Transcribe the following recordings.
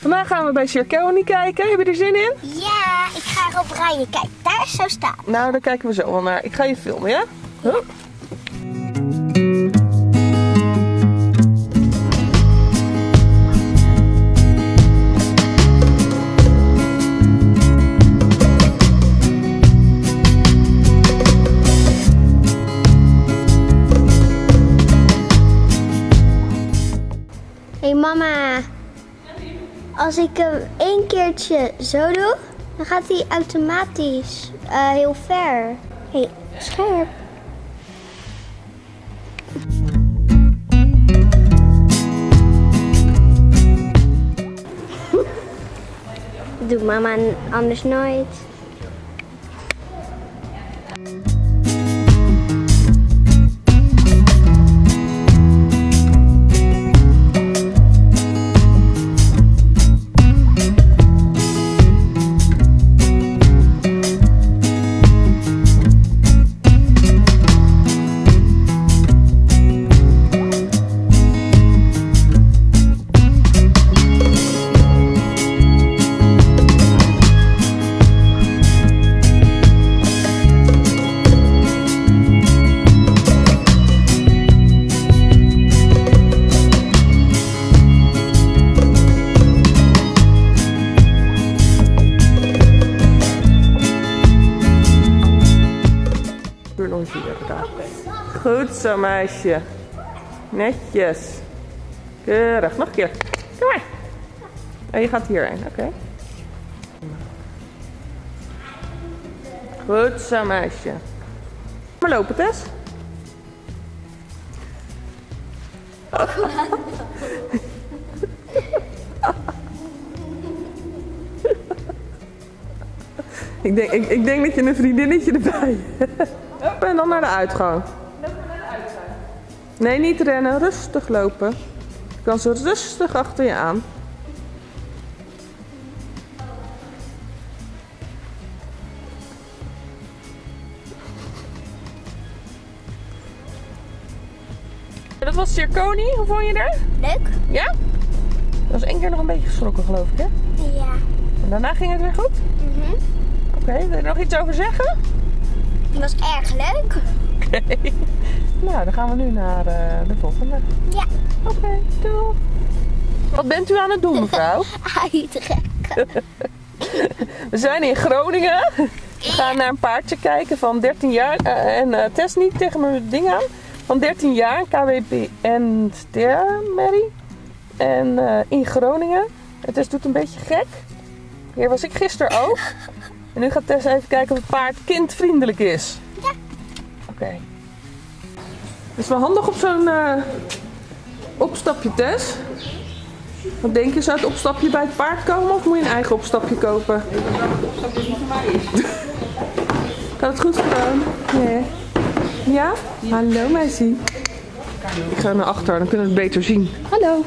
Vandaag gaan we bij Circoni kijken. Heb je er zin in? Ja, ik ga erop rijden. Kijk, daar is zo staan. Nou, daar kijken we zo wel naar. Ik ga je filmen, ja? Huh? Hey mama, als ik hem 1 keertje zo doe, dan gaat hij automatisch heel ver. Hey, scherp. Dat doet mama anders nooit. Goed zo, meisje. Netjes. Keurig. Nog een keer. Kom maar. En je gaat hierheen. Oké. Goed zo, meisje. Maar lopen, Tess. Ik denk dat je een vriendinnetje erbij hebt. En dan naar de uitgang. Nee, niet rennen. Rustig lopen. Je kan zo rustig achter je aan. Dat was Circoni. Hoe vond je er? Leuk. Ja? Dat was 1 keer nog een beetje geschrokken, geloof ik, hè? Ja. En daarna ging het weer goed? Oké, wil je er nog iets over zeggen? Het was erg leuk. Oké. Nou, dan gaan we nu naar de volgende. Ja. Oké, doei. Wat bent u aan het doen, mevrouw? Uitrekken. We zijn in Groningen. We gaan naar een paardje kijken van 13 jaar. En Tess niet tegen mijn ding aan. Van 13 jaar, KWP en Stermerrie. En in Groningen. En Tess doet een beetje gek. Hier was ik gisteren ook. En nu gaat Tess even kijken of het paard kindvriendelijk is. Ja. Oké. Het is wel handig op zo'n opstapje, Tess. Wat denk je, zou het opstapje bij het paard komen of moet je een eigen opstapje kopen? Ik weet niet welke opstapje die voor mij is. Gaat het goed gedaan? Nee. Ja? Hallo meisje. Ik ga naar achter, dan kunnen we het beter zien. Hallo.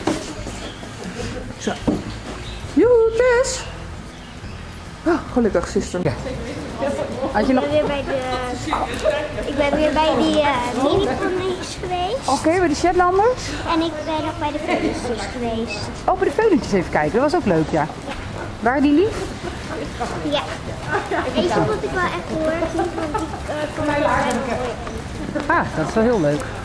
Zo. Joe, Tess. Oh, gelukkig, zuster. Ja. Had je nog... Ik ben weer bij die mini-ponies geweest. Oké, bij de Shetlanders? En ik ben nog bij de veulentjes geweest. Oh, bij de veulentjes even kijken. Dat was ook leuk, ja. Waren die lief? Ja. Deze vond ik wel echt heel erg lief, want die kon ik wel. Ah, dat is wel heel leuk.